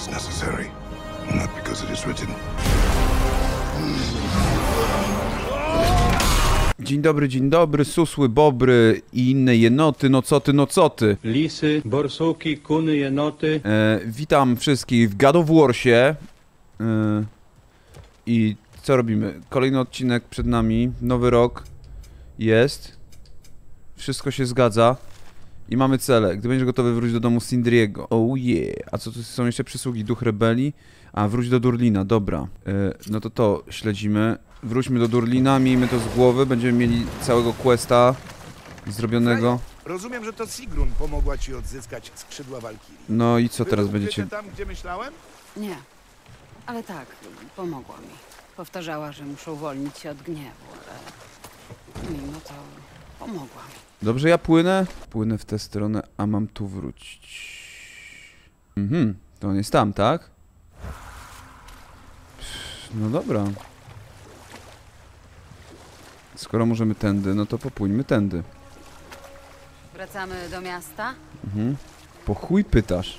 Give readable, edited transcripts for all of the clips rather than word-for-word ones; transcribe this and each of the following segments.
it's necessary, not because it is written. Dzień dobry, susły, bobry i inne jenoty, no co ty? Lisy, borsuki, kuny, jenoty. Witam wszystkich w God of Warsie. I co robimy? Kolejny odcinek przed nami, nowy rok jest. Wszystko się zgadza. I mamy cele. Gdy będziesz gotowy, wróć do domu Sindriego. Oh yeah. A co tu są jeszcze przysługi? Duch rebelii? A, wróć do Durlina, dobra. No to śledzimy. Wróćmy do Durlina, miejmy to z głowy. Będziemy mieli całego questa zrobionego. Rozumiem, że to Sigrun pomogła ci odzyskać skrzydła Walkirii. No i co teraz Wy będziecie... tam, gdzie myślałem? Nie, ale tak, pomogła mi. Powtarzała, że muszę uwolnić się od gniewu, ale mimo to pomogła mi. Dobrze, ja płynę? Płynę w tę stronę, a mam tu wrócić. To on jest tam, tak? No dobra. Skoro możemy tędy, no to popłyńmy tędy. Wracamy do miasta? Po chuj pytasz?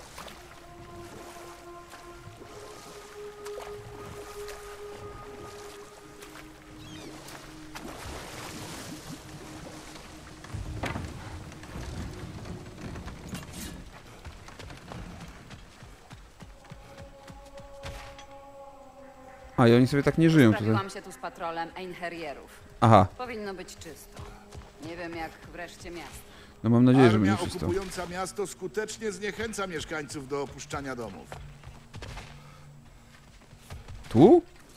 A, i oni sobie tak nie żyją tutaj. Sprawiłam się tu z patrolem Einherjerów. Aha, Powinno być czysto. Nie wiem jak wreszcie miasto. no mam nadzieję, że Armia będzie czysto. okupująca miasto skutecznie zniechęca mieszkańców do opuszczania domów. Tu?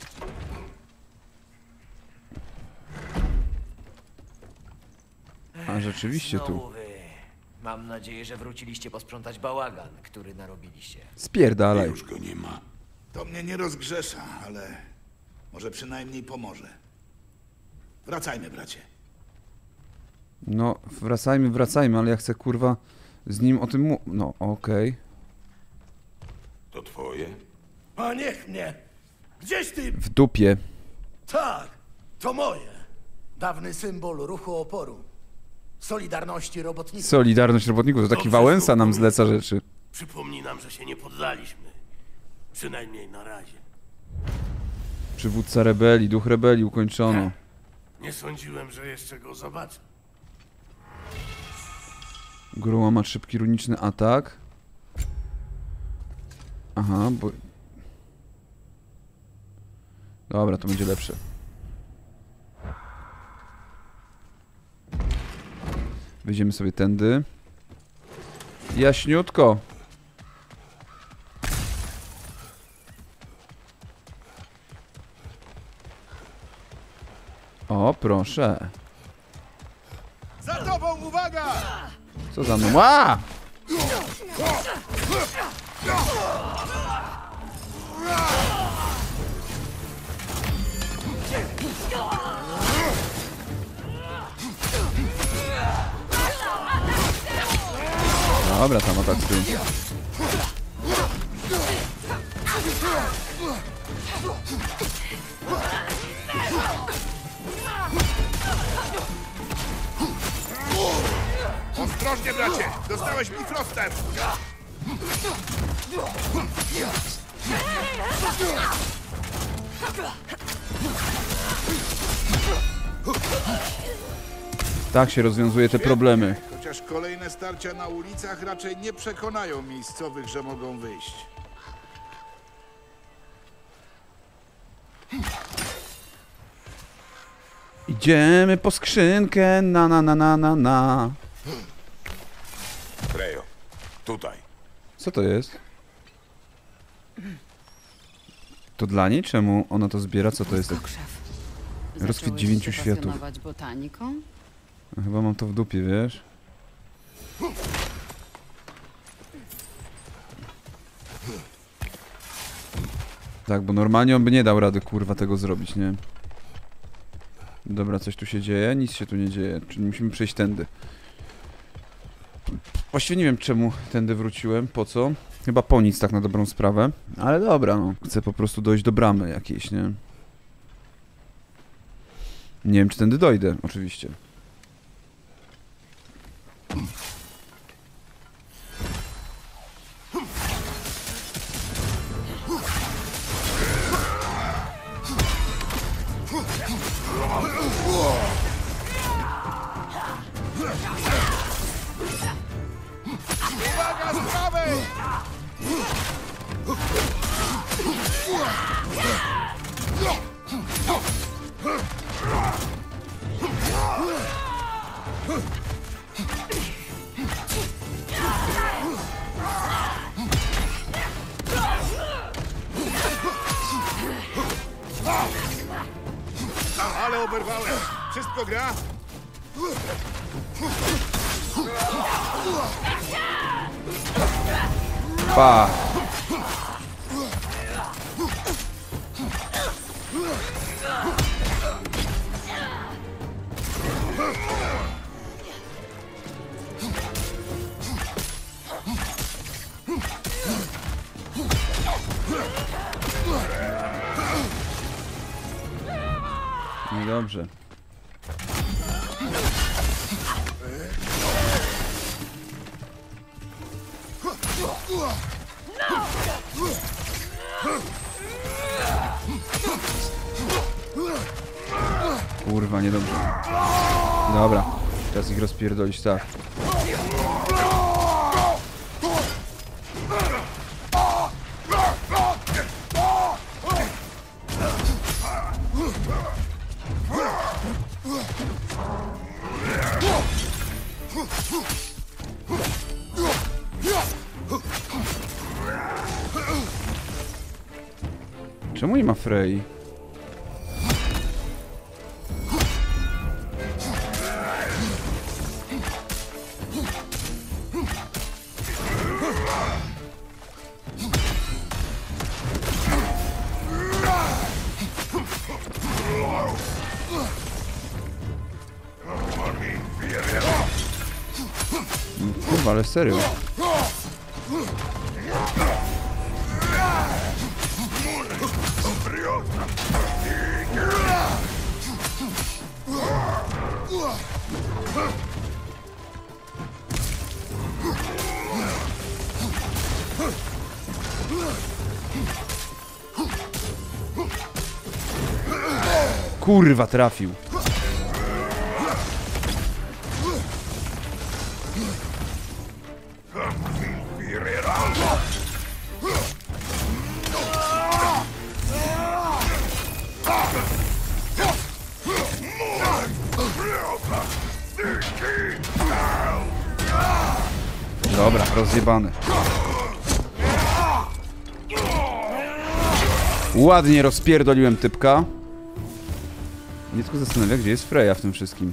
A, rzeczywiście tu. Znowu wy. Mam nadzieję, że wróciliście posprzątać bałagan, który narobiliście. Spierdalaj. Już go nie ma. To mnie nie rozgrzesza, ale może przynajmniej pomoże. Wracajmy, bracie. No, wracajmy, ale ja chcę, kurwa, z nim o tym No, okej. To twoje? A niech mnie! Gdzieś ty... W dupie. Tak, to moje. Dawny symbol ruchu oporu. Solidarności robotników. Solidarność robotników, to taki Dobrze, Wałęsa nam słuchaj. zleca rzeczy. Przypomnij nam, że się nie poddaliśmy. Przynajmniej na razie. Przywódca rebelii, duch rebelii ukończono. Nie sądziłem, że jeszcze go zobaczę. Gruła ma szybki runiczny atak. Aha, bo... Dobra, to będzie lepsze. Wyjdziemy sobie tędy. Jaśniutko. O, proszę. Za tobą, uwaga! Co za mną? Ła! Dobra, tam atak z tyłu. Ostrożnie, bracie! Dostałeś mi frostem! Tak się rozwiązuje te problemy. Chociaż kolejne starcia na ulicach raczej nie przekonają miejscowych, że mogą wyjść. Idziemy po skrzynkę, na. Frejo, tutaj. Co to jest? To dla niej? Czemu ona to zbiera? Co to jest? Kokrzew. Rozkwit Zacząłeś 9 się światów. pasjonować botaniką? Chyba mam to w dupie, wiesz? Tak, bo normalnie on by nie dał rady, kurwa, tego zrobić, nie? Dobra, coś tu się dzieje? Nic się tu nie dzieje, czyli musimy przejść tędy. Właściwie nie wiem, czemu tędy wróciłem, po co? Chyba po nic, tak na dobrą sprawę. Ale dobra, no. Chcę po prostu dojść do bramy jakiejś, nie? Nie wiem, czy tędy dojdę, oczywiście. Uwaga z prawej! Ale oberwałem. Wszystko gra? Pa! No dobrze. Kurwa, niedobrze. Dobra, teraz ich rozpierdolić, tak. Czemu nie ma Frey? Kurwa, ale serio. Kurwa, trafił. Dobra, rozjebany. Ładnie rozpierdoliłem typka. Mnie tylko zastanawia, gdzie jest Freya w tym wszystkim.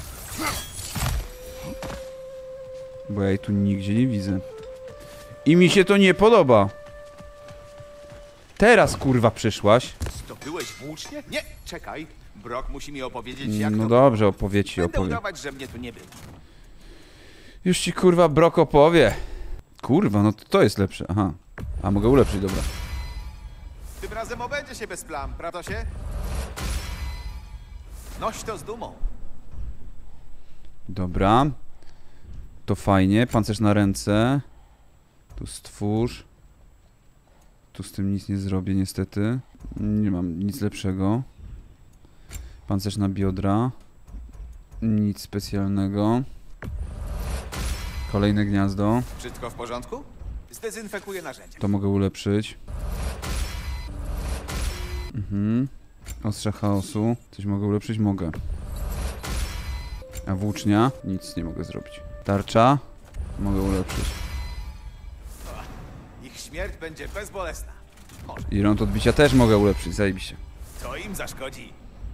Bo ja jej tu nigdzie nie widzę. I mi się to nie podoba. Teraz kurwa przyszłaś. Zdobyłeś włócznie? Nie, czekaj. Brock musi mi opowiedzieć, jak No to... dobrze, opowie ci, Będę opowie. udawać, że mnie tu nie było. Już ci kurwa Brock opowie. Kurwa, no to jest lepsze. Aha. A mogę ulepszyć, dobra. Tym razem obędzie się bez plam, prawda się? Noś to z dumą. Dobra. To fajnie. Pancerz na ręce. Tu stwórz. Tu z tym nic nie zrobię niestety. Nie mam nic lepszego. Pancerz na biodra. Nic specjalnego. Kolejne gniazdo. Wszystko w porządku? Zdezynfekuję narzędzia. To mogę ulepszyć. Ostrza chaosu. Coś mogę ulepszyć? Mogę. A włócznia? Nic nie mogę zrobić. Tarcza? Mogę ulepszyć. Ich śmierć będzie bezbolesna. Może. I rąd odbicia też mogę ulepszyć. Zajebiście. To im zaszkodzi.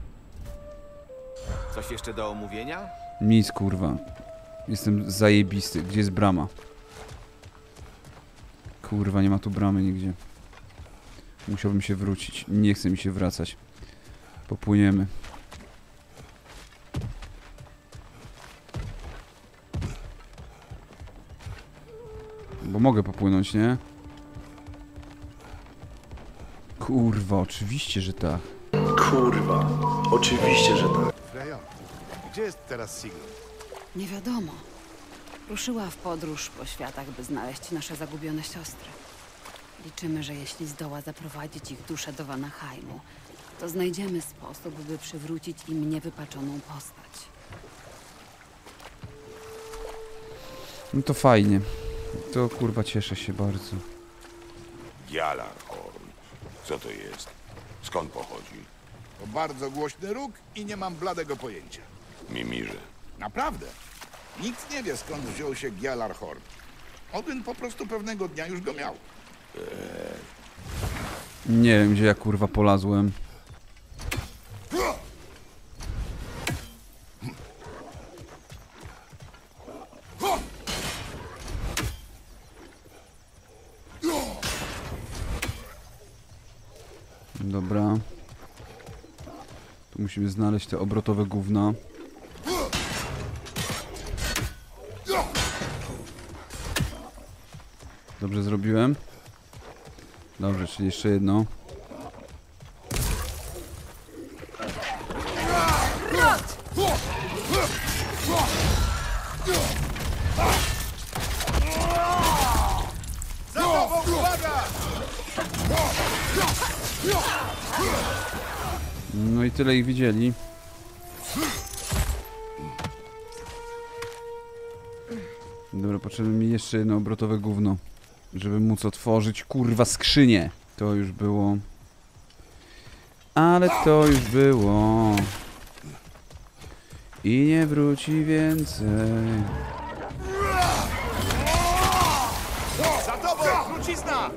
Coś jeszcze do omówienia? Nic kurwa. Jestem zajebisty. Gdzie jest brama? Kurwa, nie ma tu bramy nigdzie. Musiałbym się wrócić. Nie chce mi się wracać. Popłyniemy. Bo mogę popłynąć, nie? Kurwa, oczywiście, że tak. Kurwa, oczywiście, że tak. Frejo, gdzie jest teraz Sigurd? Nie wiadomo. Ruszyła w podróż po światach, by znaleźć nasze zagubione siostry. Liczymy, że jeśli zdoła zaprowadzić ich duszę do Vanaheimu, to znajdziemy sposób, by przywrócić im niewypaczoną postać. No to fajnie. To kurwa cieszę się bardzo. Gjallarhorn. Co to jest? Skąd pochodzi? To bardzo głośny róg i nie mam bladego pojęcia. Mimirze. Naprawdę. Nikt nie wie, skąd wziął się Gjallarhorn. Odyn po prostu pewnego dnia już go miał. Nie wiem, gdzie ja kurwa polazłem. Dobra. Tu musimy znaleźć te obrotowe gówna. Dobrze zrobiłem? Dobrze, czyli jeszcze jedno. Za tobą, uwaga! No i tyle ich widzieli. Dobra, potrzebne mi jeszcze jedno obrotowe gówno, żeby móc otworzyć kurwa skrzynię. To już było. Ale to już było. I nie wróci więcej. Za tobą, trucizna!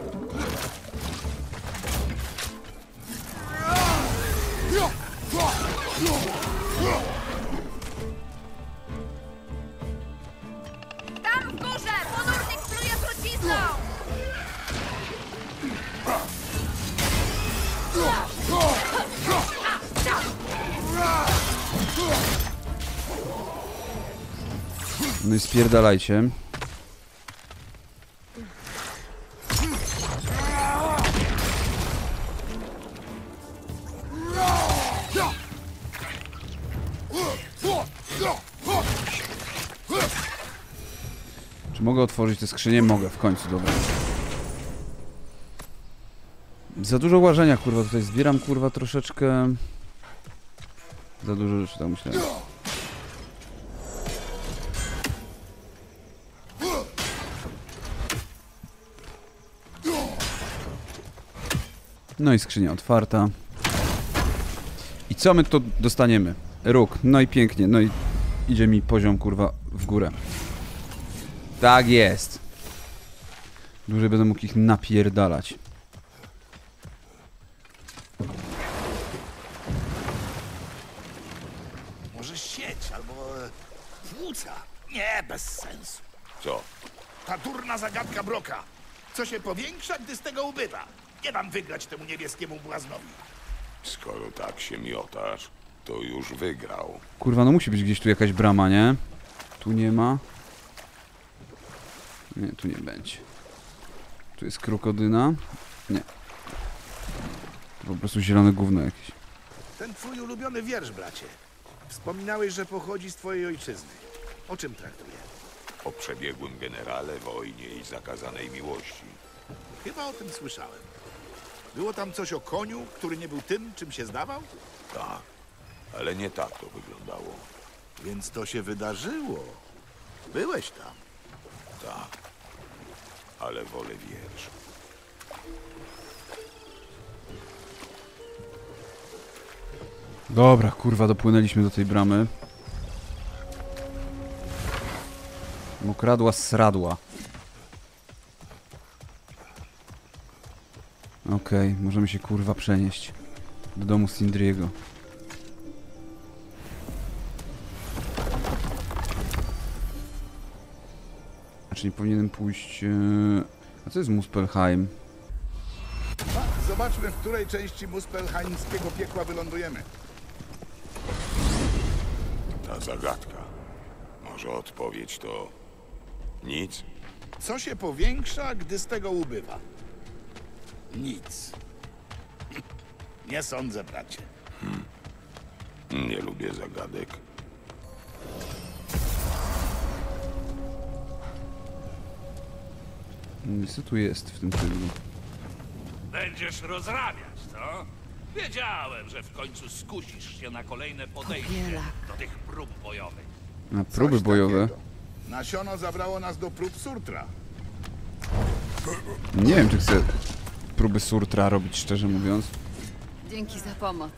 Tam w górze! Ponurnik pluje trucizną! No i spierdalajcie. Czy mogę otworzyć tę skrzynię? Mogę, w końcu, dobra. Za dużo łażenia, kurwa, tutaj zbieram, kurwa, troszeczkę... Za dużo rzeczy, tak myślałem. No i skrzynia otwarta. I co my tu dostaniemy? Róg, no i pięknie, no i idzie mi poziom, kurwa, w górę. Tak jest. Dłużej będę mógł ich napierdalać. Może sieć albo płuca. Nie, bez sensu. Co? Ta durna zagadka Broka. Co się powiększa, gdy z tego ubywa. Nie dam wygrać temu niebieskiemu błaznowi. Skoro tak się miotasz, to już wygrał. Kurwa, no musi być gdzieś tu jakaś brama, nie? Tu nie ma. Nie, tu nie będzie. Tu jest krokodyna. Nie. To po prostu zielone gówno jakieś. Ten twój ulubiony wiersz, bracie. Wspominałeś, że pochodzi z twojej ojczyzny. O czym traktuje? O przebiegłym generale, wojnie i zakazanej miłości. Chyba o tym słyszałem. Było tam coś o koniu, który nie był tym, czym się zdawał? Tak, ale nie tak to wyglądało. Więc to się wydarzyło. Byłeś tam. Tak, ale wolę wiersz. Dobra, kurwa, dopłynęliśmy do tej bramy. Mokradła sradła. Okej, możemy się kurwa przenieść do domu Sindriego. Znaczy nie powinienem pójść... A co jest Muspelheim? Zobaczmy, w której części muspelheimskiego piekła wylądujemy. Ta zagadka. Może odpowiedź to... nic? Co się powiększa, gdy z tego ubywa? Nic. Nie sądzę, bracie. Nie lubię zagadek. Co tu jest w tym tylu? Będziesz rozrabiać, co? Wiedziałem, że w końcu skusisz się na kolejne podejście Powielak. do tych prób bojowych. Na próby Coś bojowe. takiego. Nasiono zabrało nas do prób Surtra. Nie wiem, czy chcę próby Surtra robić, szczerze mówiąc. Dzięki za pomoc.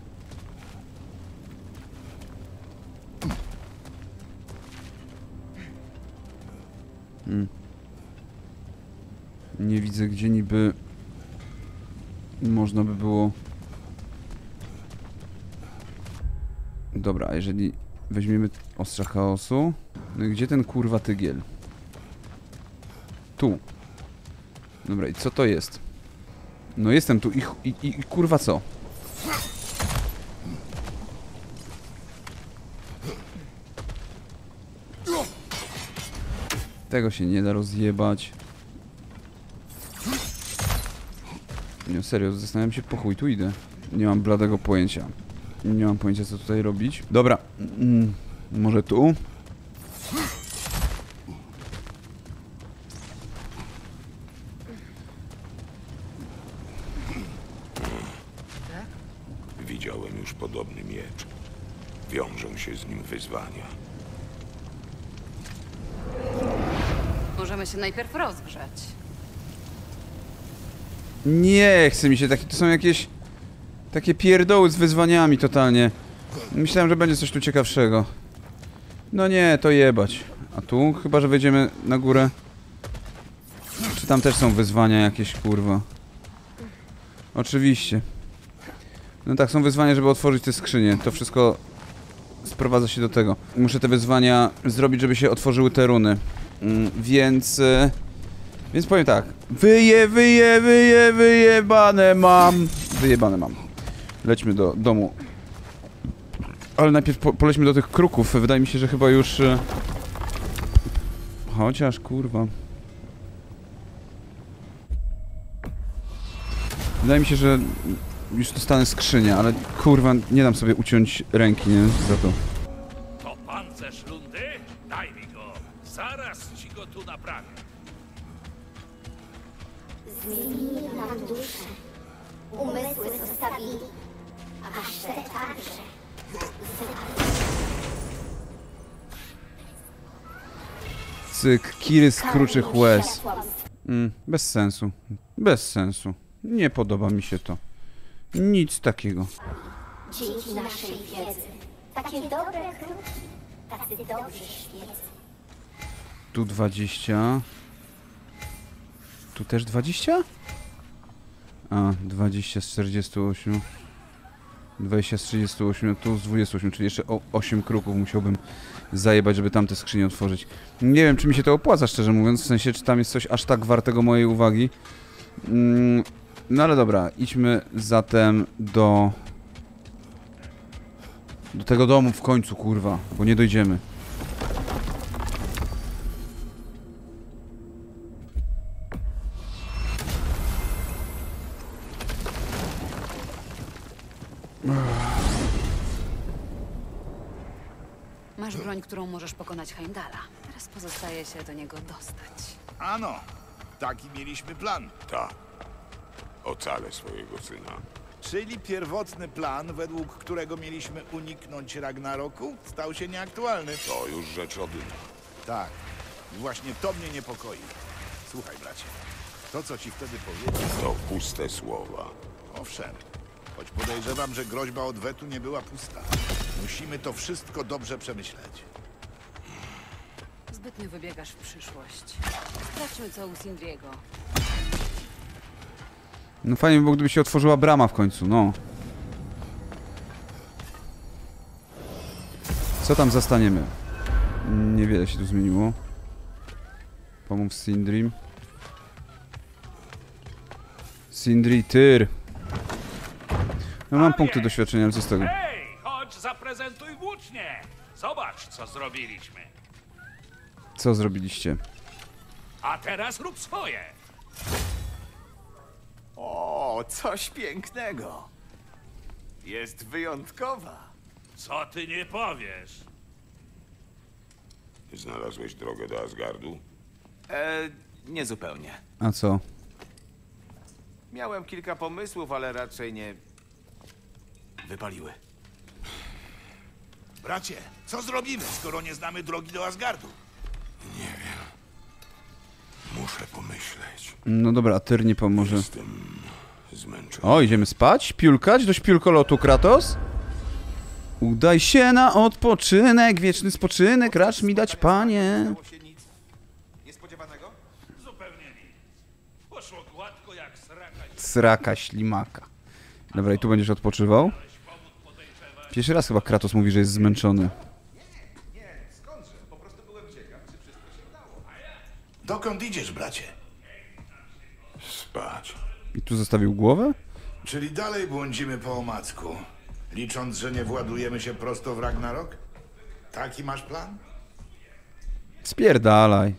Nie widzę, gdzie niby można by było... Dobra, a jeżeli weźmiemy ostrza chaosu... No i gdzie ten kurwa tygiel? Tu. Dobra, i co to jest? No jestem tu i kurwa co? Tego się nie da rozjebać. Nie, serio, zastanawiam się, po chuj tu idę. Nie mam bladego pojęcia. Nie mam pojęcia, co tutaj robić. Dobra. Może tu? Widziałem już podobny miecz. Wiążą się z nim wyzwania. Możemy się najpierw rozgrzać. Nie chce mi się takie, to są jakieś takie pierdoły z wyzwaniami totalnie. Myślałem, że będzie coś tu ciekawszego. No nie, to jebać. A tu? Chyba, że wejdziemy na górę. Czy tam też są wyzwania jakieś, kurwa? Oczywiście. No tak, są wyzwania, żeby otworzyć te skrzynie. To wszystko sprowadza się do tego. Muszę te wyzwania zrobić, żeby się otworzyły te runy. Więc powiem tak. Wyjebane mam. Wyjebane mam. Lećmy do domu. Ale najpierw polećmy do tych kruków. Wydaje mi się, że chyba już... Chociaż, kurwa. Wydaje mi się, że już dostanę skrzynię, ale kurwa, nie dam sobie uciąć ręki, nie? Za to. To pancerz Lundy? Daj mi go. Zaraz ci go tu naprawię. Zmienili nam duszę. Umysły zostawili, a te także. Cyk, Kiry z kruczych łez. Bez sensu. Bez sensu. Nie podoba mi się to. Nic takiego. Dzięki naszej wiedzy. Takie dobre kruki. Tacy dobrzy świecy. Tu 20. Tu też 20? A, 20 z 48. 20 z 38, tu z 28, czyli jeszcze 8 kruków musiałbym zajebać, żeby tamte skrzynie otworzyć. Nie wiem, czy mi się to opłaca, szczerze mówiąc, w sensie, czy tam jest coś aż tak wartego mojej uwagi. No ale dobra, idźmy zatem do tego domu w końcu, kurwa, bo nie dojdziemy. Masz broń, którą możesz pokonać Heimdalla. Teraz pozostaje się do niego dostać. Ano, taki mieliśmy plan. Tak. Ocalę swojego syna. Czyli pierwotny plan, według którego mieliśmy uniknąć Ragnaroku, stał się nieaktualny. To już rzecz odyna. Tak. I właśnie to mnie niepokoi. Słuchaj, bracie. To, co ci wtedy powiedział... To puste słowa. Owszem. Choć podejrzewam, że groźba odwetu nie była pusta. Musimy to wszystko dobrze przemyśleć. Zbytnio wybiegasz w przyszłość. Sprawdźmy, co u Sindriego. No fajnie by było, gdyby się otworzyła brama w końcu, no. Co tam zastaniemy? Niewiele się tu zmieniło. Pomów Sindri. Sindri, tyr. No mam punkty doświadczenia, ale co z tego? Hej, chodź zaprezentuj włócznie. Zobacz, co zrobiliśmy. Co zrobiliście? A teraz rób swoje. O, coś pięknego. Jest wyjątkowa. Co ty nie powiesz? Znalazłeś drogę do Asgardu? Nie zupełnie. A co? Miałem kilka pomysłów, ale raczej nie wypaliły. Bracie, co zrobimy, skoro nie znamy drogi do Asgardu? Muszę pomyśleć. No dobra, a Tyr nie pomoże. Jestem zmęczony. O, idziemy spać? Piulkać do śpiulkolotu, Kratos? Udaj się na odpoczynek, wieczny spoczynek, racz mi dać, panie. Niespodziewanego? Zupełnie nic. Poszło gładko jak sraka. Sraka ślimaka. Dobra, i tu będziesz odpoczywał? Pierwszy raz chyba Kratos mówi, że jest zmęczony. Nie, skądże? Po prostu byłem ciekaw, czy wszystko się udało. Dokąd idziesz, bracie? Spać. I tu zostawił głowę? Czyli dalej błądzimy po omacku, licząc, że nie władujemy się prosto w Ragnarok? Taki masz plan? Spierdalaj.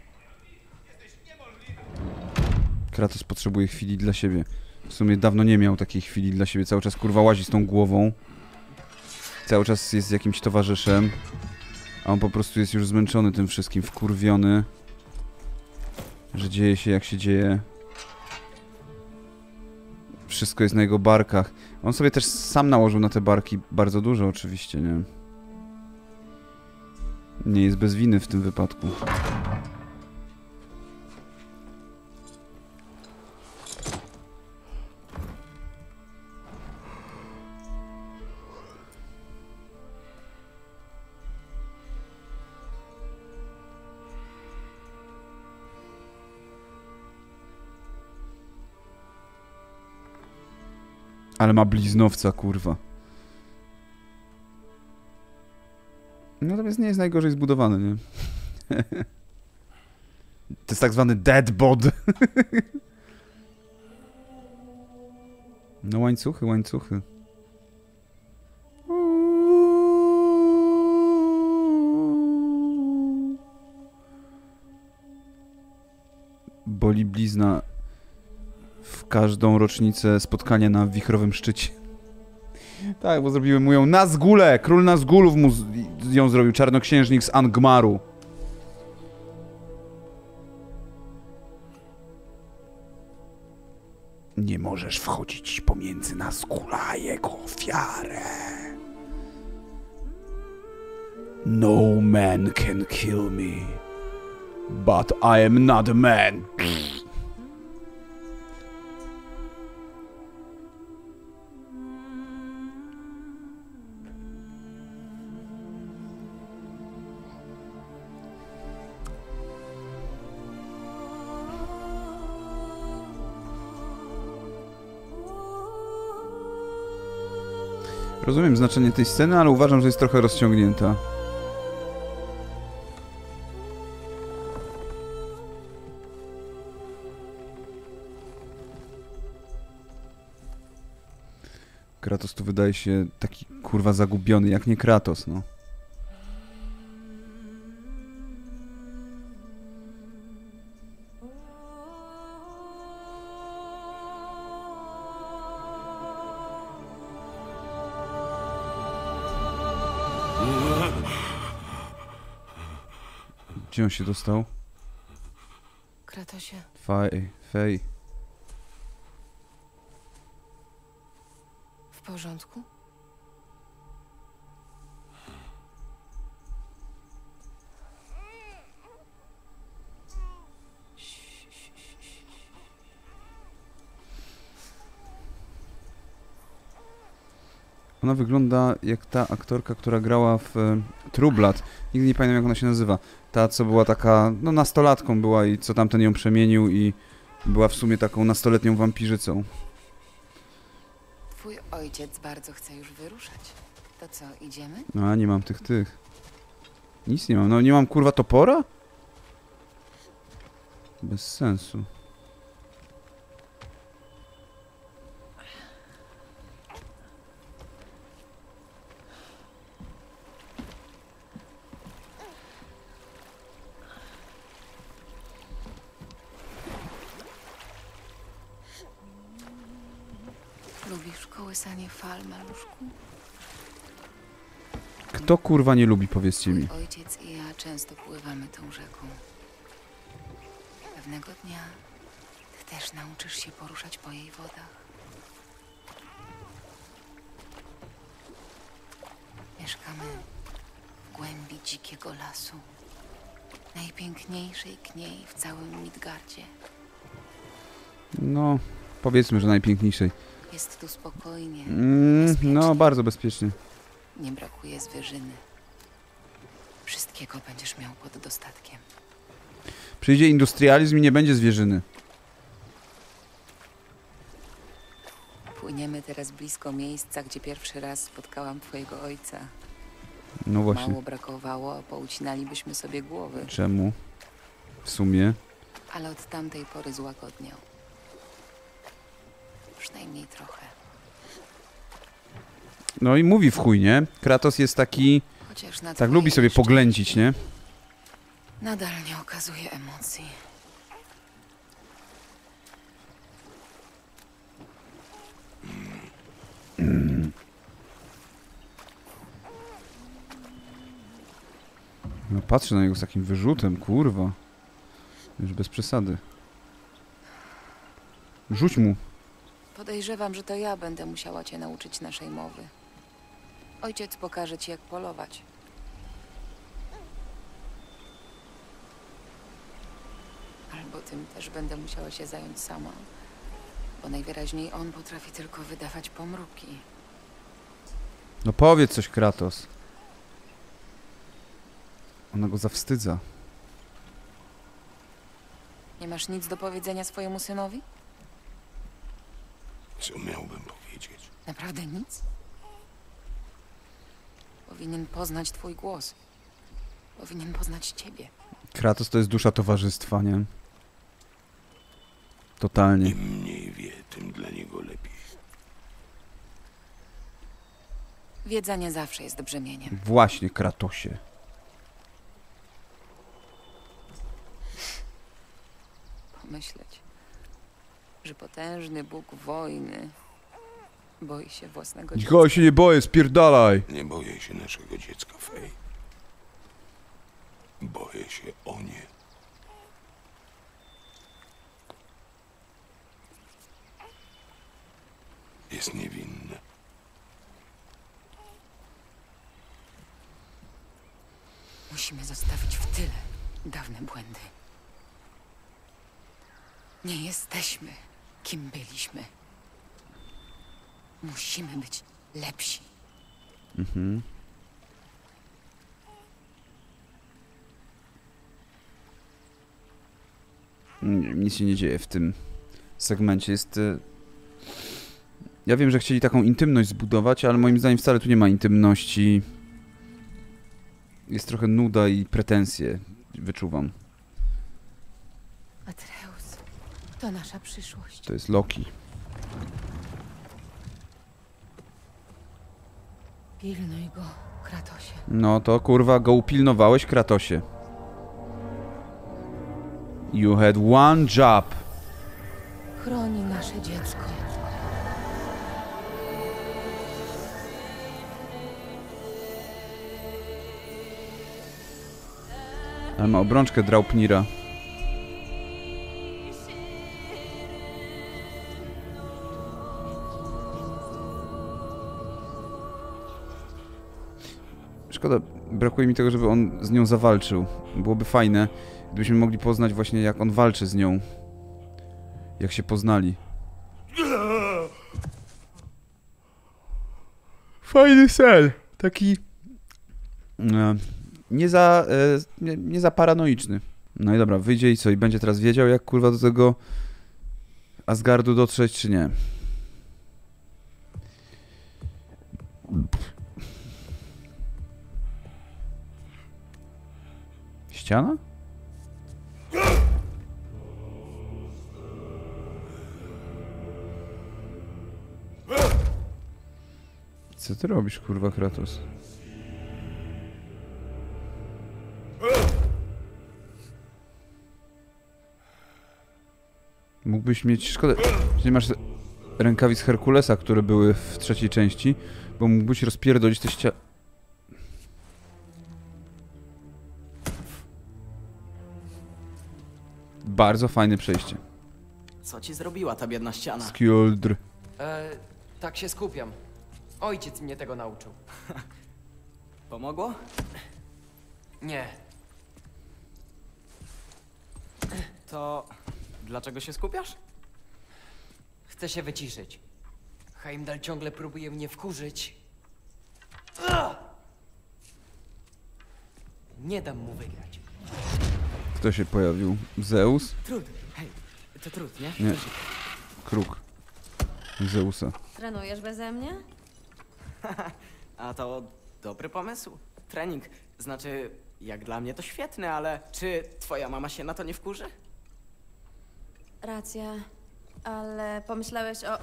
Kratos potrzebuje chwili dla siebie. W sumie dawno nie miał takiej chwili dla siebie. Cały czas kurwa łazi z tą głową. Cały czas jest z jakimś towarzyszem. A on po prostu jest już zmęczony tym wszystkim, wkurwiony. Że dzieje się jak się dzieje. Wszystko jest na jego barkach. On sobie też sam nałożył na te barki bardzo dużo oczywiście, nie? Nie jest bez winy w tym wypadku. Ale ma bliznowca, kurwa. Natomiast nie jest najgorzej zbudowany, nie? To jest tak zwany dead bod. No łańcuchy, łańcuchy. Boli blizna w każdą rocznicę spotkania na wichrowym szczycie. Tak, bo zrobiły mu ją Nazgule! Król Nazgulów mu ją zrobił, czarnoksiężnik z Angmaru. Nie możesz wchodzić pomiędzy Nazgula a jego ofiarę. No man can kill me. But I am not a man. Rozumiem znaczenie tej sceny, ale uważam, że jest trochę rozciągnięta. Kratos tu wydaje się taki kurwa zagubiony, jak nie Kratos, no. Gdzie on się dostał? Kratosie, Fej. w porządku? Ona wygląda jak ta aktorka, która grała w True Blood. Nigdy nie pamiętam, jak ona się nazywa. Ta, co była taka, no nastolatką była i co tamten ją przemienił i była w sumie taką nastoletnią wampirzycą. Twój ojciec bardzo chce już wyruszać. To co, idziemy? No a nie mam tych. Nic nie mam. No nie mam kurwa topora? Bez sensu. Lubisz kołysanie fal, maluszku? Kto kurwa nie lubi, powiedzcie mi. Twój ojciec i ja często pływamy tą rzeką. Pewnego dnia ty też nauczysz się poruszać po jej wodach. Mieszkamy w głębi dzikiego lasu. najpiękniejszej kniei w całym Midgardzie. No, powiedzmy, że najpiękniejszej. Jest tu spokojnie. No, bardzo bezpiecznie. Nie brakuje zwierzyny. Wszystkiego będziesz miał pod dostatkiem. Przyjdzie industrializm i nie będzie zwierzyny. Płyniemy teraz blisko miejsca, gdzie pierwszy raz spotkałam twojego ojca. No właśnie. Mało brakowało, a poucinalibyśmy sobie głowy. Czemu? W sumie. Ale od tamtej pory złagodniał. Przynajmniej trochę. No i mówi w chuj, nie? Kratos jest taki... Chociaż na Tak lubi sobie poględzić, nie? Nadal nie okazuje emocji. No patrzę na niego z takim wyrzutem, kurwa. Już bez przesady. Rzuć mu. Podejrzewam, że to ja będę musiała cię nauczyć naszej mowy. Ojciec pokaże ci, jak polować. Albo tym też będę musiała się zająć sama. Bo najwyraźniej on potrafi tylko wydawać pomruki. No powiedz coś, Kratos. Ona go zawstydza. Nie masz nic do powiedzenia swojemu synowi? Co miałbym powiedzieć? Naprawdę nic? Powinien poznać twój głos. Powinien poznać ciebie. Kratos to jest dusza towarzystwa, nie? Totalnie. Im mniej wie, tym dla niego lepiej. Wiedza nie zawsze jest brzemieniem. Właśnie, Kratosie. Pomyśleć, że potężny Bóg wojny boi się własnego dziecka. Nikogo się nie boję, spierdalaj! Nie boję się naszego dziecka, Fej. Boję się o nie. Jest niewinne. Musimy zostawić w tyle dawne błędy. Nie jesteśmy, kim byliśmy. Musimy być lepsi. Mhm. Nic się nie dzieje w tym segmencie. Jest... Ja wiem, że chcieli taką intymność zbudować, ale moim zdaniem wcale tu nie ma intymności. Jest trochę nuda i pretensje. Wyczuwam. Atreus, to nasza przyszłość. To jest Loki. Pilnuj go, Kratosie. No to kurwa go upilnowałeś, Kratosie. You had one job. Chroni nasze dziecko. Ale ma obrączkę Draupnira. Szkoda, brakuje mi tego, żeby on z nią zawalczył. Byłoby fajne, gdybyśmy mogli poznać właśnie, jak on walczy z nią. Jak się poznali. Fajny sen. Taki... nie za paranoiczny. No i dobra, wyjdzie i co? I będzie teraz wiedział, jak kurwa do tego Asgardu dotrzeć, czy nie. Ściana? Co ty robisz, kurwa, Kratos? Mógłbyś mieć... Szkoda, że nie masz rękawic Herkulesa, które były w trzeciej części, bo mógłbyś rozpierdolić te ściany. Bardzo fajne przejście. Co ci zrobiła ta biedna ściana? Skjoldr. Tak się skupiam. Ojciec mnie tego nauczył. Pomogło? Nie. To dlaczego się skupiasz? Chcę się wyciszyć. Heimdall ciągle próbuje mnie wkurzyć. Nie dam mu wygrać. Kto się pojawił? Zeus? Trud. Hej, to trud, nie? Nie. Kruk. Zeusa. Trenujesz beze mnie? A to dobry pomysł. Trening. Znaczy, jak dla mnie to świetny, ale czy twoja mama się na to nie wkurzy? Racja. Ale pomyślałeś o...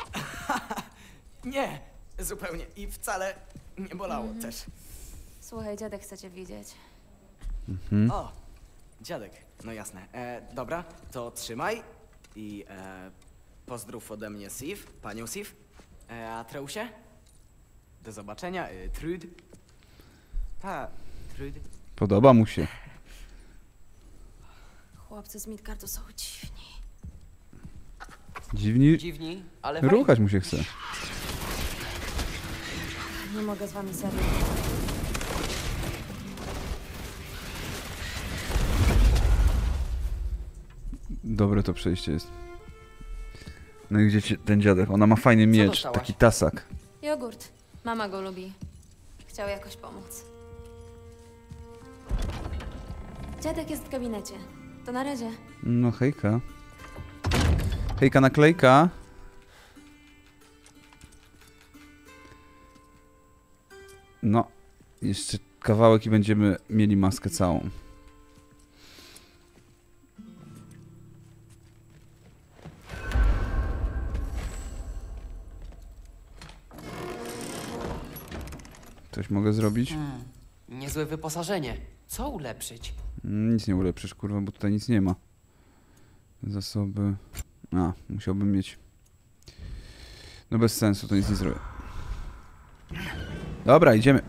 Nie, zupełnie. I wcale nie bolało też. Słuchaj, dziadek chce cię widzieć. O, dziadek. No jasne. Dobra, to trzymaj i pozdrów ode mnie Sif, panią Sif. Atreusie? Do zobaczenia, Trud. Trud. Podoba mu się. Chłopcy z Midgardu są dziwni. Dziwni? Dziwni, ale Ruchać mu się chce. Nie mogę z wami serio. Dobre to przejście jest. No i gdzie ten dziadek? Ona ma fajny miecz, dostałaś? taki tasak. Jogurt. Mama go lubi. Chciał jakoś pomóc. Dziadek jest w gabinecie. To na razie. No hejka. Hejka naklejka. No, jeszcze kawałek i będziemy mieli maskę całą. Coś mogę zrobić? Niezłe wyposażenie. Co ulepszyć? Nic nie ulepszysz, kurwa, bo tutaj nic nie ma. Zasoby... A, musiałbym mieć... No bez sensu, to nic nie zrobię. Dobra, idziemy.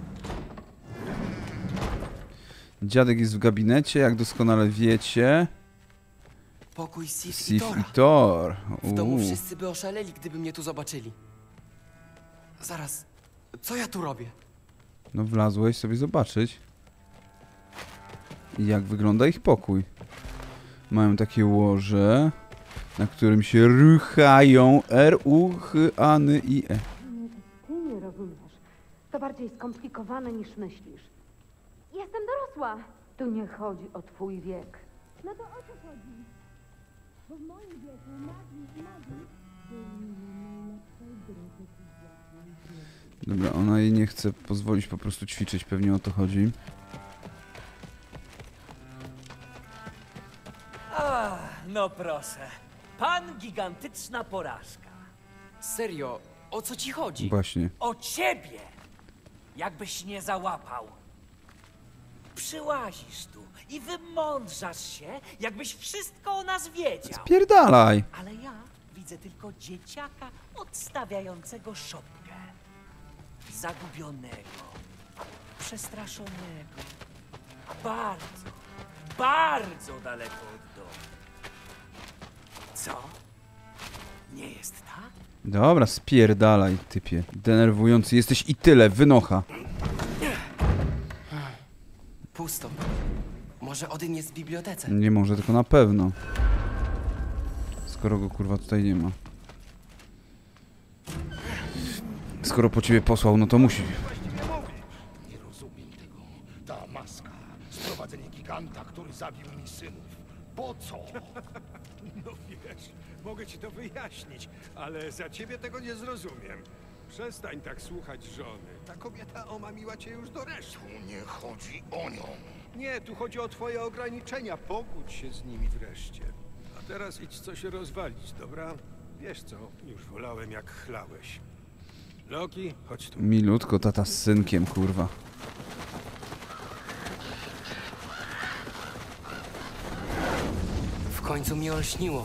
Dziadek jest w gabinecie, jak doskonale wiecie. Pokój Sif i Sif Tora. i Thor. W domu wszyscy by oszaleli, gdyby mnie tu zobaczyli. Zaraz, co ja tu robię? No wlazłeś sobie zobaczyć, jak wygląda ich pokój. Mają takie łoże, na którym się ruchają R-U-H-A-N-I-E. Ty nie rozumiesz. To bardziej skomplikowane niż myślisz. Jestem dorosła. Tu nie chodzi o twój wiek. No to o co chodzi? Bo w moim wieku magii Dobra, ona jej nie chce pozwolić po prostu ćwiczyć, pewnie o to chodzi. No proszę. Pan gigantyczna porażka. Serio, o co ci chodzi? Właśnie. O ciebie! Jakbyś nie załapał. Przyłazisz tu i wymądrzasz się, jakbyś wszystko o nas wiedział. Spierdalaj! Ale ja widzę tylko dzieciaka odstawiającego szopkę. Zagubionego, przestraszonego. Bardzo, bardzo daleko od domu. Co? Nie jest tak? Dobra, spierdalaj, typie. Denerwujący jesteś i tyle, wynocha. Pusto. Może Odyn jest w bibliotece? Nie może, tylko na pewno. Skoro go kurwa tutaj nie ma. Skoro po ciebie posłał, no to musi. Nie rozumiem tego. Ta maska. Sprowadzenie giganta, który zabił mi synów. Po co? No wiesz, mogę ci to wyjaśnić, ale za ciebie tego nie zrozumiem. Przestań tak słuchać żony. Ta kobieta omamiła cię już do reszty. Tu nie chodzi o nią. Nie, tu chodzi o twoje ograniczenia. Pogódź się z nimi wreszcie. A teraz idź coś rozwalić, dobra? Wiesz co, już wolałem jak chlałeś. Loki, chodź tu. Milutko, tata z synkiem, kurwa. W końcu mi olśniło.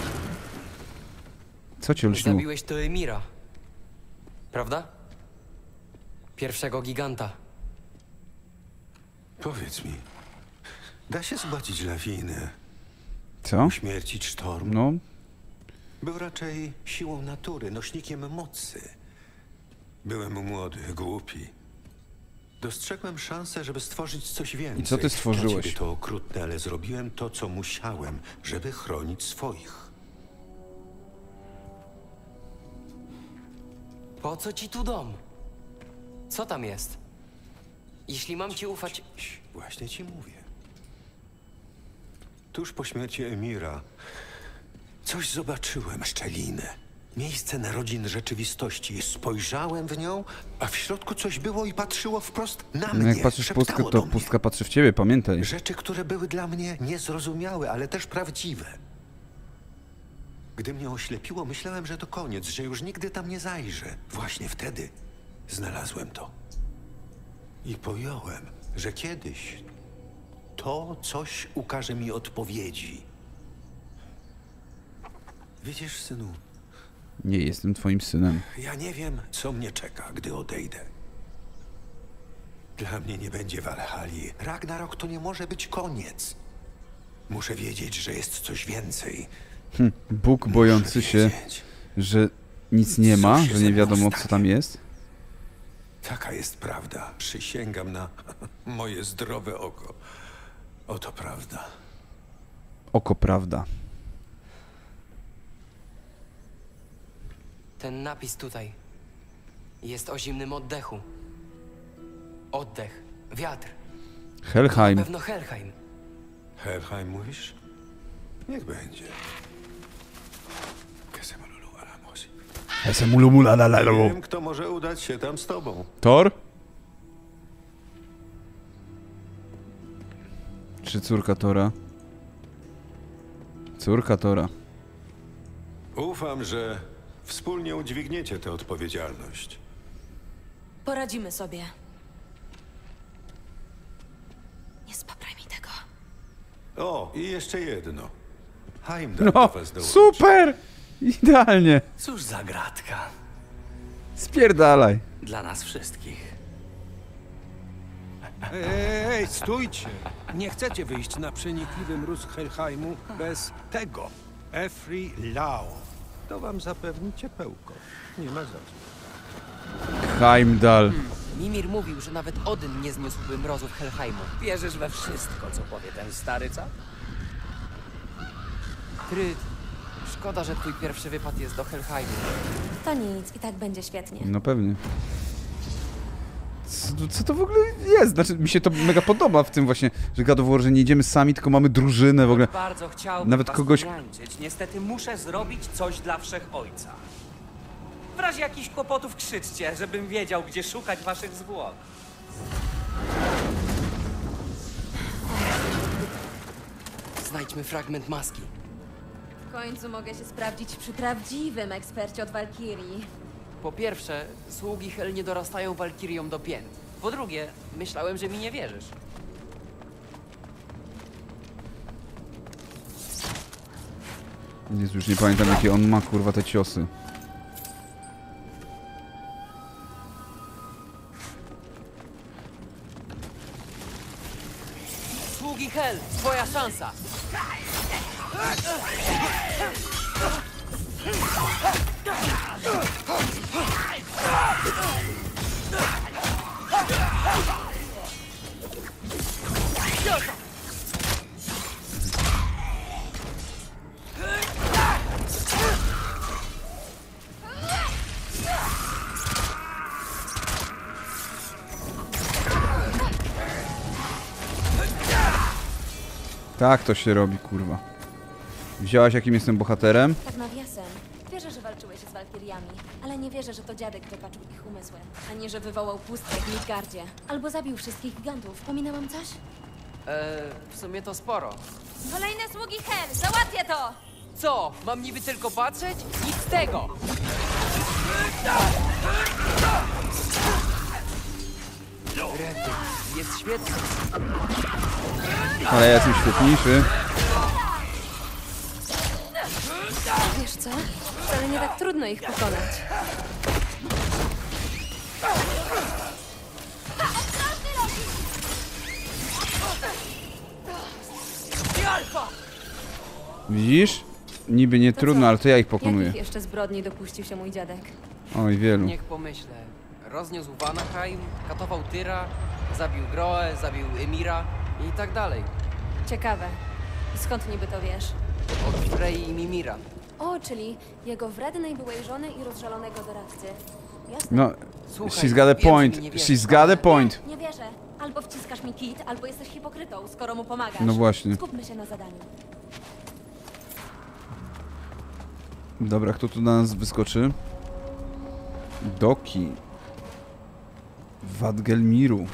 Co cię olśniło? Zabiłeś to Emira. Prawda? Pierwszego giganta. Powiedz mi, da się zbacić lawinę? Co? Uśmiercić sztorm? No. Był raczej siłą natury, nośnikiem mocy. Byłem młody, głupi. Dostrzegłem szansę, żeby stworzyć coś więcej. I co ty stworzyłeś? Dla ciebie to okrutne, ale zrobiłem to, co musiałem, żeby chronić swoich. Po co ci tu dom? Co tam jest? Jeśli mam ci ufać... Właśnie ci mówię. Tuż po śmierci Emira coś zobaczyłem, szczelinę. Miejsce narodzin rzeczywistości. Spojrzałem w nią, a w środku coś było i patrzyło wprost na mnie. No jak patrzysz w pustkę, szeptało to do mnie. pustka patrzy w ciebie, pamiętaj. Rzeczy, które były dla mnie niezrozumiałe, ale też prawdziwe. Gdy mnie oślepiło, myślałem, że to koniec, że już nigdy tam nie zajrzę. Właśnie wtedy znalazłem to. I pojąłem, że kiedyś to coś ukaże mi odpowiedzi. Widzisz, synu, Nie jestem twoim synem. ja nie wiem, co mnie czeka, gdy odejdę. Dla mnie nie będzie Walhali. Ragnarok to nie może być koniec. Muszę wiedzieć, że jest coś więcej. Bóg bojący się, że nic nie ma, że nie wiadomo, co tam jest. Taka jest prawda. Przysięgam na moje zdrowe oko. Oto prawda. Oko prawda. Ten napis tutaj jest o zimnym oddechu. Oddech, wiatr. Helheim. Na pewno Helheim. Helheim mówisz? Niech będzie. Wiem, kto może udać się tam z tobą. Thor? Czy córka Tora? Córka Tora. Ufam, że wspólnie udźwigniecie tę odpowiedzialność. Poradzimy sobie. Nie spapraj mi tego. O, i jeszcze jedno. Heimdall do No, was dołączy. super! Idealnie. Cóż za gratka. Spierdalaj. Dla nas wszystkich. Ej, stójcie! Nie chcecie wyjść na przenikliwy mróz Helheimu bez tego. Efri Lao. To wam zapewni ciepełko. Nie ma za co. Heimdall. Mimir mówił, że nawet Odyn nie zniósłby mrozów Helheimu. Wierzysz we wszystko, co powie ten stary, co? Tryd, szkoda, że twój pierwszy wypad jest do Helheimu. To nic, i tak będzie świetnie. No pewnie. Co to w ogóle jest? Znaczy, mi się to mega podoba w tym właśnie, że God of War, że nie idziemy sami, tylko mamy drużynę w ogóle. Bardzo chciałbym Nawet was kogoś... podrańczyć. Niestety muszę zrobić coś dla Wszechojca. W razie jakichś kłopotów krzyczcie, żebym wiedział, gdzie szukać waszych zwłok. Znajdźmy fragment maski. W końcu mogę się sprawdzić przy prawdziwym ekspercie od Walkirii. Po pierwsze, sługi Hel nie dorastają walkiriom do pięt. Po drugie, myślałem, że mi nie wierzysz. Jezu, już nie pamiętam, jakie on ma, kurwa, te ciosy. Sługi Hel, twoja szansa! Tak to się robi, kurwa. Wzięłaś, jakim jestem bohaterem? Tak nawiasem. Wierzę, że walczyłeś z Walkiriami, ale nie wierzę, że to dziadek wypaczył ich umysłem. Ani że wywołał pustkę w Midgardzie. Albo zabił wszystkich gigantów. Pominęłam coś? W sumie to sporo. Kolejne sługi Hel! Załatwię to! Co? Mam niby tylko patrzeć? Nic z tego! Rety, jest świetny. Ale ja jestem świetniejszy. Wiesz co? Wcale nie tak trudno ich pokonać. Widzisz? Niby nie trudno, ale to ja ich pokonuję. Jakich jeszcze zbrodni dopuścił się mój dziadek? Oj, wielu. Niech pomyślę. Rozniósł Vanaheim, katował Tyra, Zabił Groę, zabił Emira i tak dalej. Ciekawe. I skąd niby to wiesz? Od Frey i Mimira. O, czyli jego wrednej byłej żony i rozżalonego doradcy. Jasne. No, Słuchaj, she's got a wiem, że point. mi nie wierzysz, She's got a point. Nie wierzę. Albo wciskasz mi kit, albo jesteś hipokrytą, skoro mu pomagasz. No właśnie. Skupmy się na zadaniu. Dobra, kto tu na nas wyskoczy? Doki. Wadgelmiru.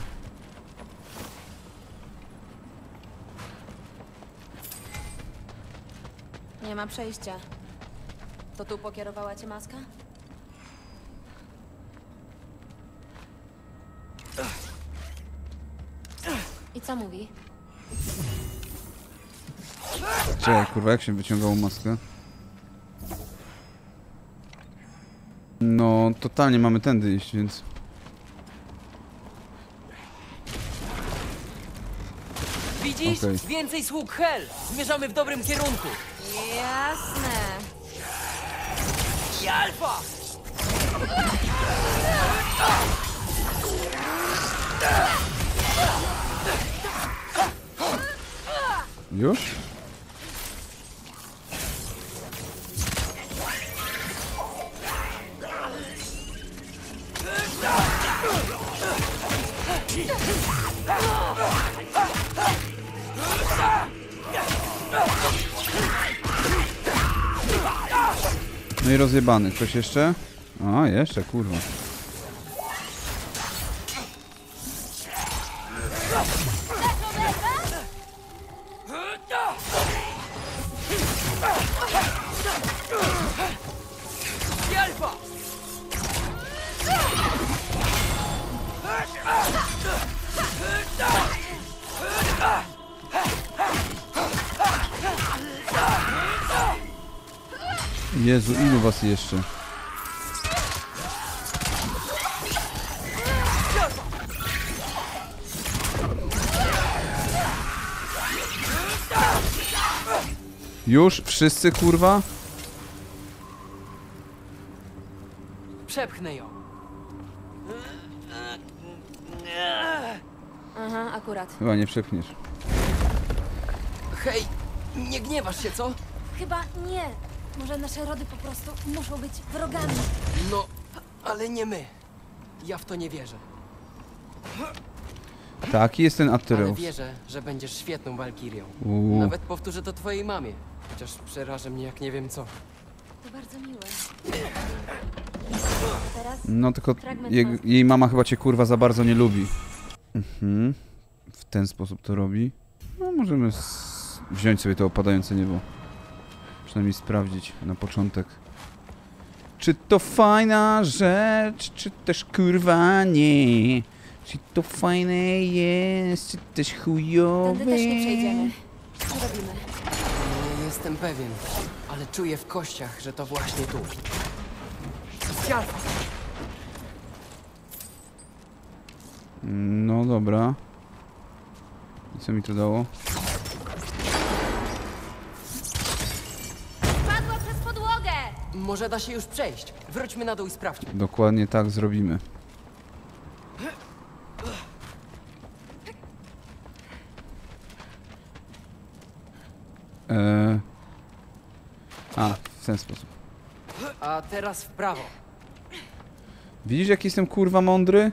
Nie ma przejścia. To tu pokierowała cię maska? I co mówi? Czekaj, kurwa, jak się wyciągało maskę? No, totalnie mamy tędy iść, więc... Widzisz? Okej. Więcej sług Hel! Zmierzamy w dobrym kierunku! Jasne. I Alfa! Już? No i rozjebany. Ktoś jeszcze? A, jeszcze, kurwa. I Alfa! Jezu, ilu was jeszcze? Już? Wszyscy, kurwa? Przepchnę ją. Aha, akurat. Chyba nie przepchniesz. Hej, nie gniewasz się, co? Chyba nie. Może nasze rody po prostu muszą być wrogami. No, ale nie my. Ja w to nie wierzę. Taki jest ten Ale Atreus. wierzę, że będziesz świetną walkirią. Uuu. Nawet powtórzę to twojej mamie. Chociaż przeraża mnie jak nie wiem co. To bardzo miłe. A teraz? No tylko fragment jej mama chyba cię kurwa za bardzo nie lubi. Mhm. W ten sposób to robi. No możemy wziąć sobie to opadające niebo. Przynajmniej sprawdzić na początek. Czy to fajna rzecz, czy też kurwa nie? Czy to fajne jest, czy też chujowe? Tędy też nie przejdziemy. Co robimy? Nie jestem pewien, ale czuję w kościach, że to właśnie tu. Alfa! No dobra. I co mi to dało? Padła przez podłogę! Może da się już przejść. Wróćmy na dół i sprawdźmy. Dokładnie tak zrobimy. A, w ten sposób. A teraz w prawo. Widzisz, jak jestem kurwa mądry?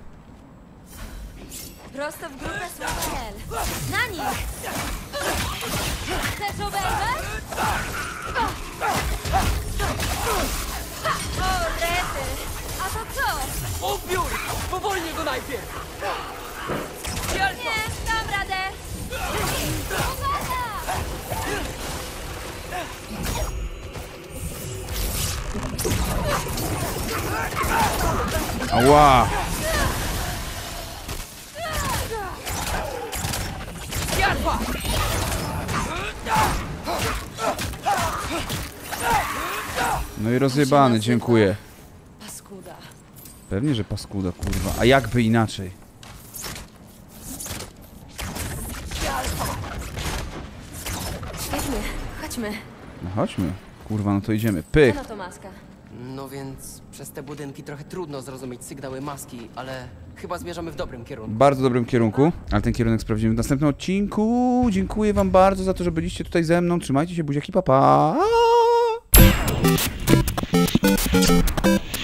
Prosto w grupę Sławel. Na nich! Chcesz oberwę? O, rety! A to co? Upiór! Powolnie go najpierw! Nie, dam radę! Uwaga! Ała! Alfa! No i rozjebany, dziękuję. Paskuda. Pewnie, że paskuda, kurwa. A jakby inaczej? Świetnie, chodźmy. No chodźmy. Kurwa, no to idziemy. Pych. Co na to maska? No więc przez te budynki trochę trudno zrozumieć sygnały maski, ale chyba zmierzamy w dobrym kierunku. W bardzo dobrym kierunku, ale ten kierunek sprawdzimy w następnym odcinku. Dziękuję wam bardzo za to, że byliście tutaj ze mną. Trzymajcie się, buziaki, pa pa!